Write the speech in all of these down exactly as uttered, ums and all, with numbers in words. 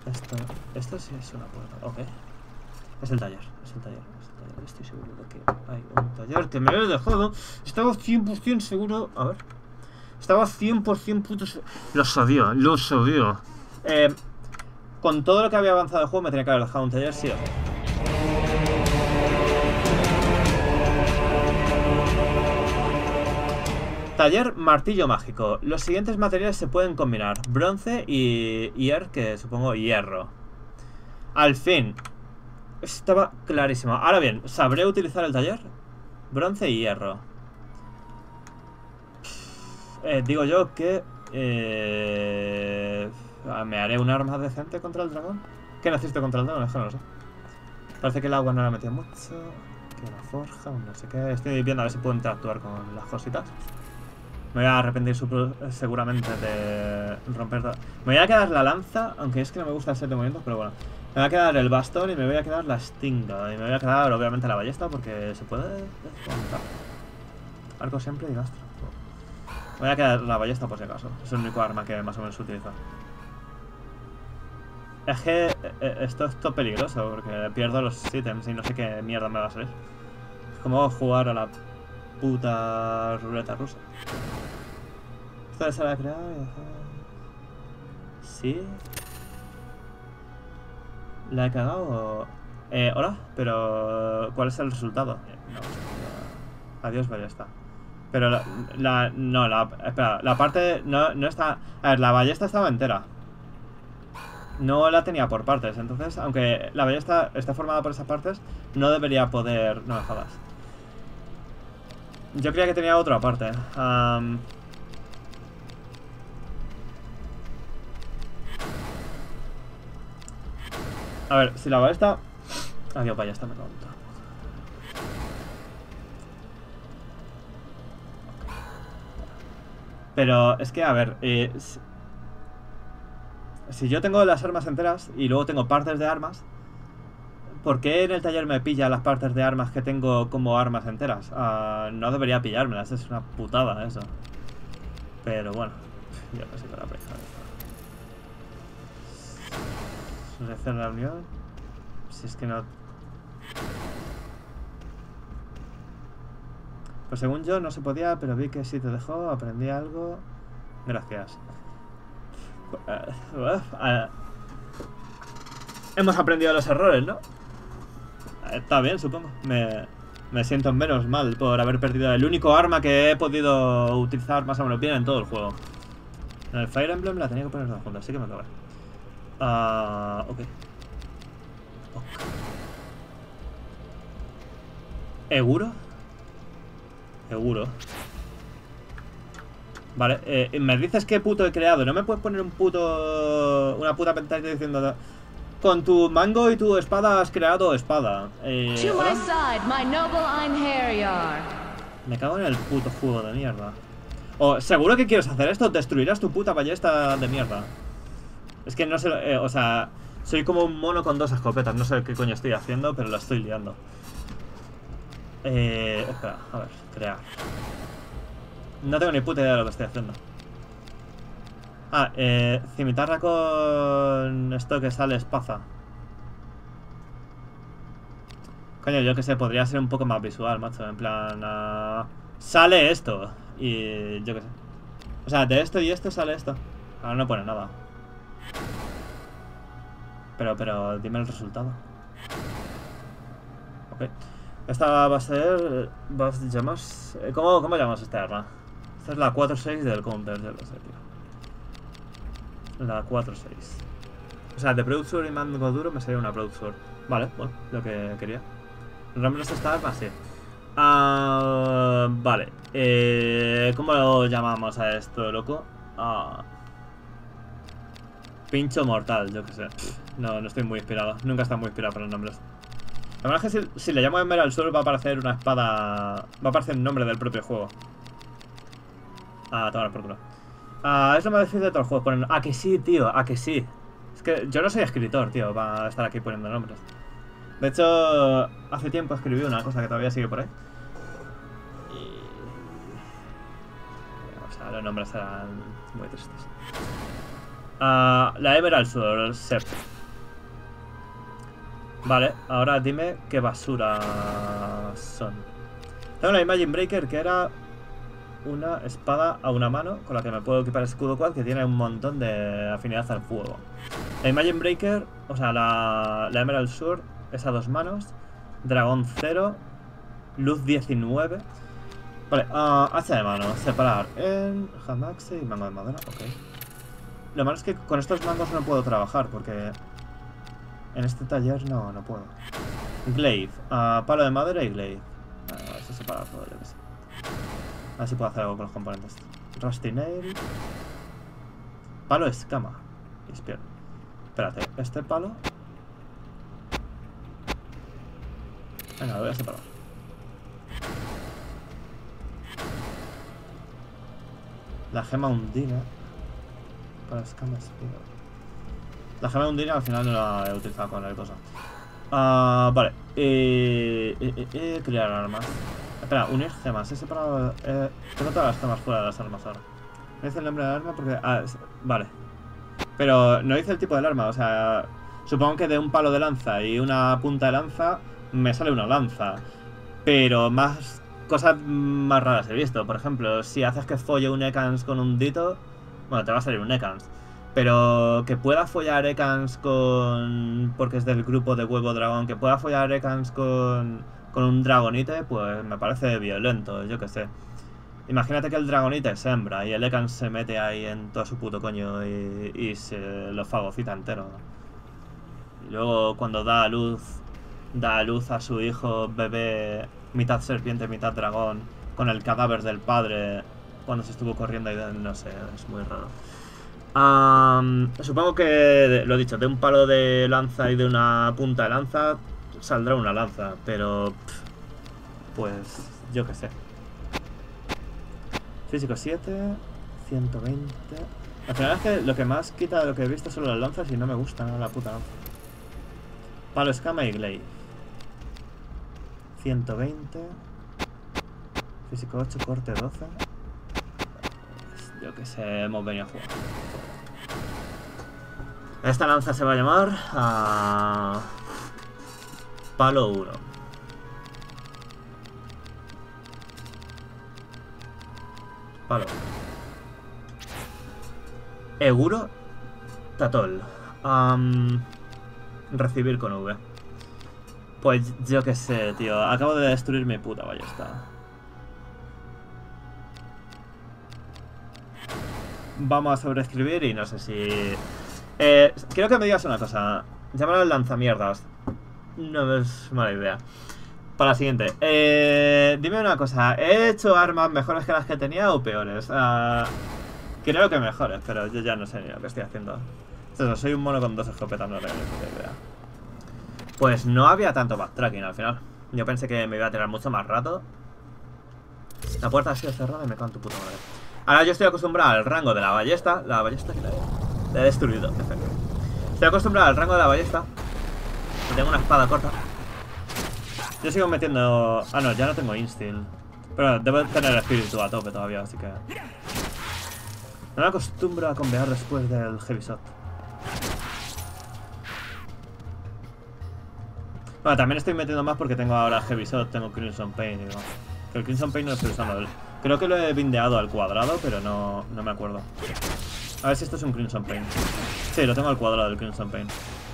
Esto, esto sí es una puerta. Ok. Es el taller, es el taller, es el taller. Estoy seguro de que hay un taller que me he dejado. Estaba cien por cien seguro. A ver. Estaba cien por cien puto seguro. Lo sabía, lo sabía. Eh, con todo lo que había avanzado el juego me tenía que haber dejado un taller, sí o sí. Taller martillo mágico. Los siguientes materiales se pueden combinar: bronce y hier, que supongo hierro. Al fin. Estaba clarísimo. Ahora bien, ¿sabré utilizar el taller? Bronce y hierro. Eh, digo yo que... Eh, ¿me haré un arma decente contra el dragón? ¿Qué necesito contra el dragón? Es que no lo sé. Parece que el agua no la metía mucho. Que la forja, no sé qué. Estoy viendo a ver si puedo interactuar con las cositas. Me voy a arrepentir seguramente de romper... Me voy a quedar la lanza, aunque es que no me gusta el set de movimientos, pero bueno. Me va a quedar el bastón y me voy a quedar la estinga. Y me voy a quedar, obviamente, la ballesta porque se puede desmontar. Arco siempre y gastro. Me voy a quedar la ballesta por si acaso. Es el único arma que más o menos utilizo. Es que esto es todo peligroso porque pierdo los ítems y no sé qué mierda me va a salir. Es como jugar a la puta ruleta rusa. Esto se la he creado y... ¿Sí? ¿La he cagado? Eh, hola, pero... ¿cuál es el resultado? No, adiós, ballesta. Pero la, la... No, la... Espera, la parte... No, no está... A ver, la ballesta estaba entera. No la tenía por partes, entonces, aunque la ballesta está formada por esas partes, no debería poder... No me jodas. Yo creía que tenía otra parte. Um... A ver, si la ballesta... Adiós, ballesta, me conta. Pero es que, a ver, eh, si, si yo tengo las armas enteras y luego tengo partes de armas, ¿por qué en el taller me pilla las partes de armas que tengo como armas enteras? Uh, no debería pillármelas, es una putada eso. Pero bueno, ya casi para la presa. Selecciona la unión. Si es que no... Pues según yo no se podía, pero vi que sí te dejó, aprendí algo. Gracias. Uh, uh, uh. Hemos aprendido los errores, ¿no? Está bien, supongo. Me, me siento menos mal por haber perdido el único arma que he podido utilizar más o menos bien en todo el juego. En el Fire Emblem la tenía que poner todas juntas, así que me acabé. Uh, ok. Ok. ¿Seguro? Seguro. Vale, eh, me dices qué puto he creado. No me puedes poner un puto... Una puta pantalla diciendo... Con tu mango y tu espada has creado espada. Eh, me cago en el puto juego de mierda. Oh, ¿seguro que quieres hacer esto? Destruirás tu puta ballesta de mierda. Es que no sé... Eh, o sea... Soy como un mono con dos escopetas. No sé qué coño estoy haciendo, pero la estoy liando. Eh... Espera, a ver, crear. No tengo ni puta idea de lo que estoy haciendo. Ah, eh... cimitarra con... esto que sale espaza. Coño, yo que sé, podría ser un poco más visual, macho. En plan... Uh, sale esto. Y... yo que sé. O sea, de esto y esto sale esto. Ahora no pone nada. Pero, pero, dime el resultado. Ok. Esta va a ser... Va a llamas... ¿Cómo, cómo llamamos esta arma? Esta es la cuatro seis del counter, ya lo sé, tío. La cuatro seis. O sea, de Product y mango duro me sería una Product. Vale, bueno, lo que quería. ¿El nombre de esta arma? Sí. Uh, vale. Eh, ¿Cómo lo llamamos a esto, loco? Ah... Pincho mortal, yo que sé. No, no estoy muy inspirado. Nunca he estado muy inspirado por los nombres. La verdad es que si, si le llamo Emerald Sword va a aparecer una espada... Va a aparecer el nombre del propio juego. Ah, tomar por culo. Ah, es lo más difícil de todo el juego. Poner... Ah, que sí, tío. Ah, que sí. Es que yo no soy escritor, tío, para estar aquí poniendo nombres. De hecho, hace tiempo escribí una cosa que todavía sigue por ahí. Y... O sea, los nombres eran muy tristes. Uh, la Emerald Sword, Sep. Vale, ahora dime qué basura son. Tengo la Imagine Breaker, que era una espada a una mano con la que me puedo equipar escudo quad, que tiene un montón de afinidad al fuego. La Imagine Breaker, o sea, la, la Emerald Sword es a dos manos. Dragón cero. Luz diecinueve. Vale, uh, hacha de mano, separar en handaxe y mango de madera, ok. Lo malo es que con estos mangos no puedo trabajar porque en este taller no, no puedo. Glaive, uh, palo de madera y glaive. Vale, vale, eso separar todo, yo que sé. A ver si puedo hacer algo con los componentes. Rusty nail. Palo escama. Espera. Espérate, este palo. Venga, lo voy a separar. La gema undina. Para escama espira. La gema undina al final no la he utilizado con el cosa. Uh, vale. Eh, eh, eh, eh, crear armas. Espera, unir gemas. He separado. Eh, tengo todas las gemas fuera de las armas ahora. No dice el nombre del arma porque. Ah, es, vale. Pero no dice el tipo del arma. O sea, supongo que de un palo de lanza y una punta de lanza me sale una lanza. Pero más. Cosas más raras he visto. Por ejemplo, si haces que folle un Ekans con un Dito, bueno, te va a salir un Ekans. Pero que pueda follar Ekans con... porque es del grupo de huevo dragón. Que pueda follar Ekans con... con un Dragonite, pues me parece violento, yo que sé. Imagínate que el Dragonite es hembra y el Ekans se mete ahí en todo su puto coño y, y se lo fagocita entero. Y luego cuando da a luz... da a luz a su hijo bebé... mitad serpiente, mitad dragón, con el cadáver del padre cuando se estuvo corriendo y de, no sé, es muy raro. Um, supongo que, lo dicho, de un palo de lanza y de una punta de lanza saldrá una lanza, pero pff, pues yo qué sé. Físico siete, ciento veinte. Al final es que lo que más quita de lo que he visto son las lanzas y no me gusta, ¿no? La puta lanza. Palo escama y glaive. ciento veinte. Físico ocho, corte doce. Yo que sé, hemos venido a jugar. Esta lanza se va a llamar a... Palo uno. Palo uno. Eguro Tatol. Um, recibir con V. Pues yo qué sé, tío. Acabo de destruir mi puta ballesta. Vamos a sobreescribir y no sé si... Eh, quiero que me digas una cosa. Llámalo lanzamierdas. No es mala idea. Para la siguiente. Eh, dime una cosa. ¿He hecho armas mejores que las que tenía o peores? Uh, creo que mejores, pero yo ya no sé ni lo que estoy haciendo. Entonces, soy un mono con dos escopetas, no tengo ni puta idea. Pues no había tanto backtracking al final. Yo pensé que me iba a tirar mucho más rato. La puerta ha sido cerrada y me cago en tu puta madre. Ahora yo estoy acostumbrado al rango de la ballesta. La ballesta que la he, la he destruido, perfecto. Estoy acostumbrado al rango de la ballesta. Tengo una espada corta. Yo sigo metiendo... Ah, no, ya no tengo instil. Pero debo tener el espíritu a tope todavía, así que... No me acostumbro a convear después del heavy shot. Bueno, también estoy metiendo más porque tengo ahora heavy shot, tengo Crimson Pain y demás. Que el Crimson Pain no lo estoy usando. Creo que lo he bindeado al cuadrado, pero no, no me acuerdo. A ver si esto es un Crimson Pain. Sí, lo tengo al cuadrado del Crimson Pain.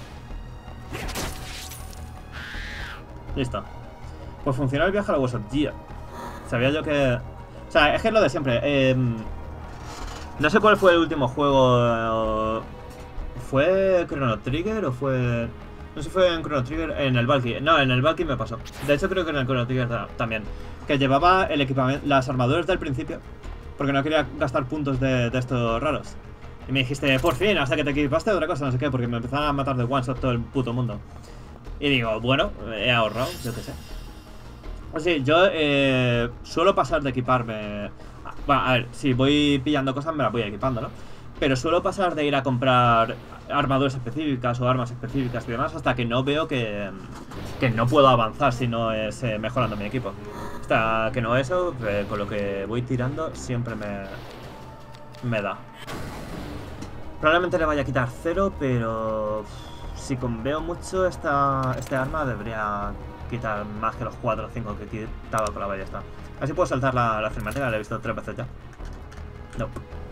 Listo. Pues funcionó el viaje a la Wars of Gear. Sabía yo que... O sea, es que es lo de siempre. Eh... No sé cuál fue el último juego. ¿Fue Chrono Trigger o fue...? No sé si fue en Chrono Trigger, en el Valkyrie. No, en el Valkyrie me pasó. De hecho creo que en el Chrono Trigger también. Que llevaba el equipamiento, las armaduras del principio, porque no quería gastar puntos de, de estos raros. Y me dijiste, por fin, hasta que te equipaste otra cosa, no sé qué, porque me empezaron a matar de one shot todo el puto mundo. Y digo, bueno, he ahorrado, yo qué sé. Así, yo eh, suelo pasar de equiparme... Bueno, a ver, si voy pillando cosas me las voy equipando, ¿no? Pero suelo pasar de ir a comprar armaduras específicas o armas específicas y demás hasta que no veo que, que no puedo avanzar si no es eh, mejorando mi equipo. Hasta que no eso, eh, con lo que voy tirando siempre me, me da. Probablemente le vaya a quitar cero, pero Si conveo mucho esta, este arma debería quitar más que los cuatro o cinco que quitaba con la ballesta. Así puedo saltar la, la cinemática, la he visto tres veces ya. No.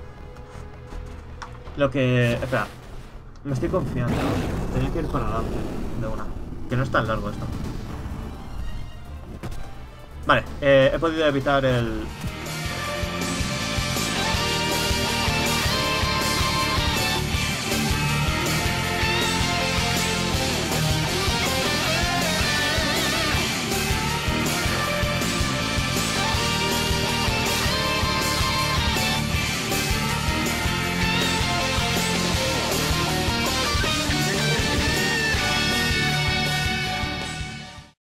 Lo que... Espera. Me estoy confiando. Tenía que ir para adelante de una. Que no es tan largo esto. Vale, eh, he podido evitar el,